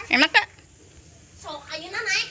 Enak gak? Sok ayeuna naik.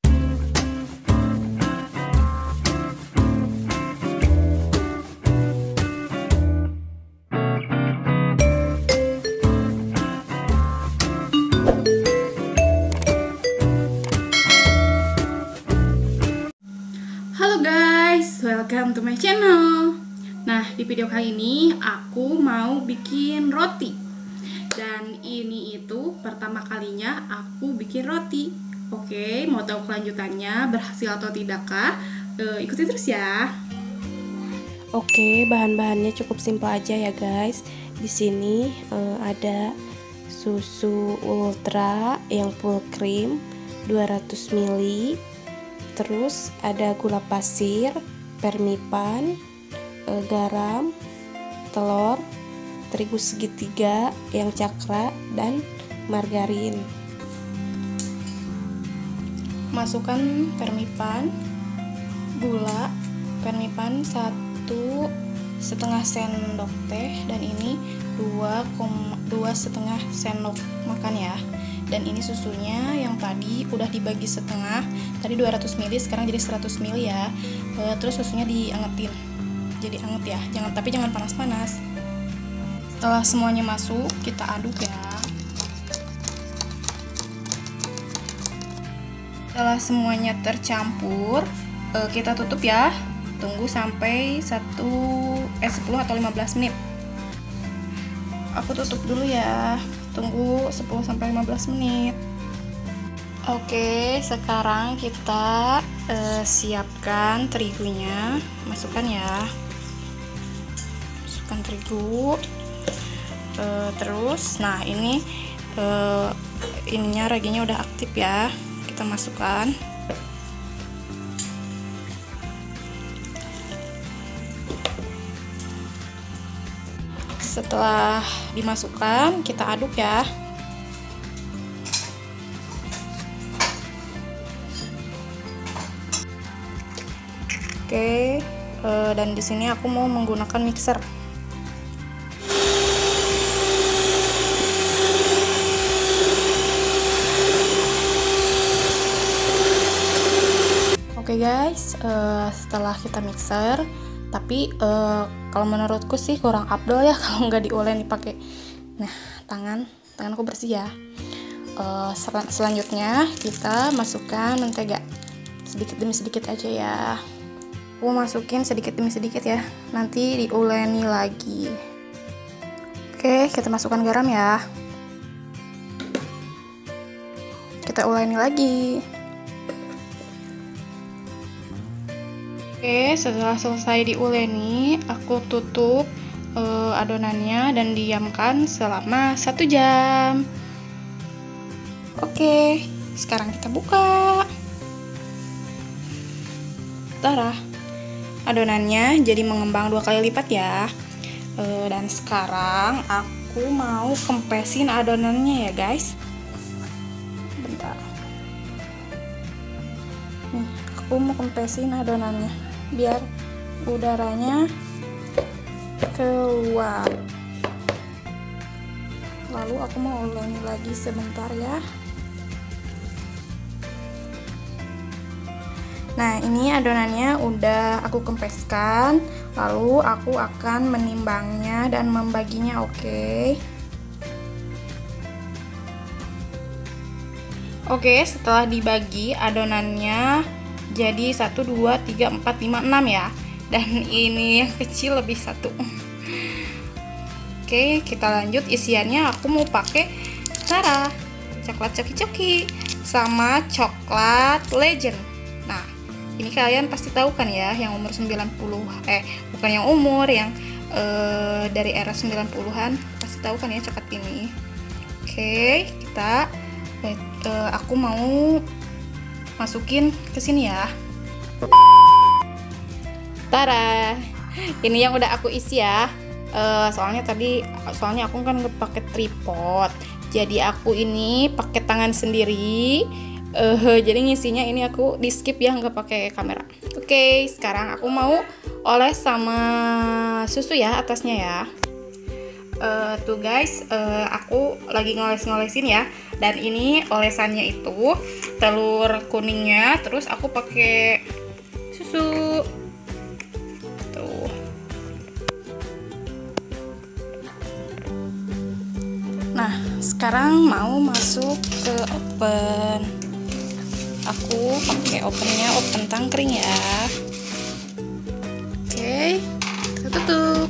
Halo guys, welcome to my channel. Nah, di video kali ini aku mau bikin roti. Dan ini itu pertama kalinya aku bikin roti. Oke, mau tahu kelanjutannya berhasil atau tidakkah? Ikuti terus ya. Oke, bahan-bahannya cukup simpel aja ya guys. Di sini ada susu ultra yang full cream 200 ml. Terus ada gula pasir, permipan, garam, telur, terigu segitiga yang cakra, dan margarin. Masukkan permipan, gula, permipan 1,5 sendok teh, dan ini 2,5 sendok makan ya. Dan ini susunya yang tadi udah dibagi setengah, tadi 200 ml sekarang jadi 100 ml ya. Terus susunya diangetin, jadi anget ya, tapi jangan panas-panas. Setelah semuanya masuk, kita aduk ya. Setelah semuanya tercampur, kita tutup ya. Tunggu sampai 10 atau 15 menit. Aku tutup dulu ya. Tunggu 10 sampai 15 menit. Oke, sekarang kita siapkan terigunya. Masukkan ya. Masukkan terigu. Terus, nah ini ininya raginya udah aktif ya. Kita masukkan. Setelah dimasukkan, kita aduk ya. Oke, dan di sini aku mau menggunakan mixer. Oke guys, setelah kita mixer, tapi kalau menurutku sih kurang afdol ya kalau nggak diolen dipakai. Nah, tanganku bersih ya. Selanjutnya kita masukkan mentega sedikit demi sedikit aja ya. Aku masukin sedikit demi sedikit ya, nanti diuleni lagi. Oke, kita masukkan garam ya. Kita uleni lagi. Oke, setelah selesai diuleni, aku tutup adonannya dan diamkan selama 1 jam. Oke, sekarang kita buka. Tara, adonannya jadi mengembang 2 kali lipat ya. Dan sekarang aku mau kempesin adonannya ya guys. Bentar. Nih, aku mau kempesin adonannya biar udaranya keluar. Lalu aku mau uleni lagi sebentar ya. Nah, ini adonannya udah aku kempeskan. Lalu aku akan menimbangnya dan membaginya, oke. Oke, setelah dibagi adonannya jadi 1, 2, 3, 4, 5, 6 ya. Dan ini yang kecil lebih 1. Oke, kita lanjut isiannya. Aku mau pakai coklat coki-coki sama coklat legend. Nah, ini kalian pasti tahu kan ya, yang umur 90, bukan yang umur, yang dari era 90-an pasti tahu kan ya coklat ini. Oke, aku mau masukin ke sini ya. Tara, ini yang udah aku isi ya. Soalnya aku kan nggak pakai tripod, jadi aku ini pakai tangan sendiri. Jadi ngisinya ini aku di skip ya, nggak pakai kamera. Oke, sekarang aku mau oles sama susu ya atasnya ya. Tuh guys, aku lagi ngoles-ngolesin ya. Dan ini olesannya itu telur kuningnya, terus aku pakai susu. Tuh. Nah, sekarang mau masuk ke oven. Aku pakai ovennya oven tangkring ya. Oke, kita tutup.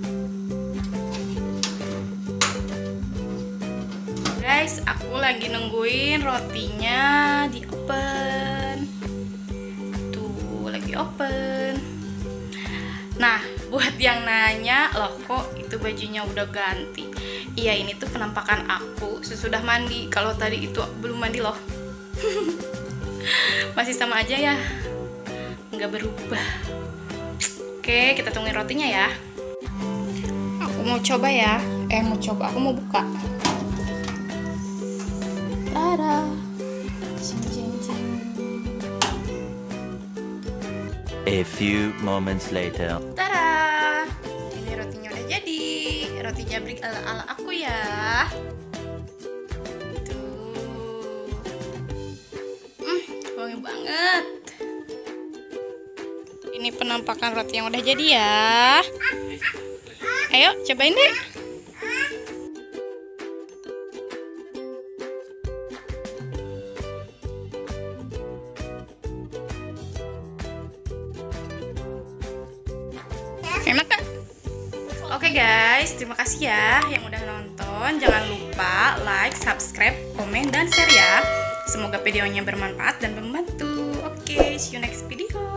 Guys, aku lagi nungguin rotinya di oven. Tuh, lagi oven. Nah, buat yang nanya, loh kok itu bajunya udah ganti? Iya, ini tuh penampakan aku sesudah mandi. Kalau tadi itu belum mandi loh. Masih sama aja ya, nggak berubah. Oke, kita tungguin rotinya ya. Aku mau coba ya. Aku mau buka. Tada. A few moments later. Tada. Ini rotinya udah jadi. Roti jabrik ala-ala aku ya. Wangi banget. Ini penampakan roti yang udah jadi ya. Ayo cobain deh. Enak kan? Oke guys, terima kasih ya yang udah nonton. Jangan lupa like, subscribe, komen, dan share ya. Semoga videonya bermanfaat dan membantu. Oke, see you next video.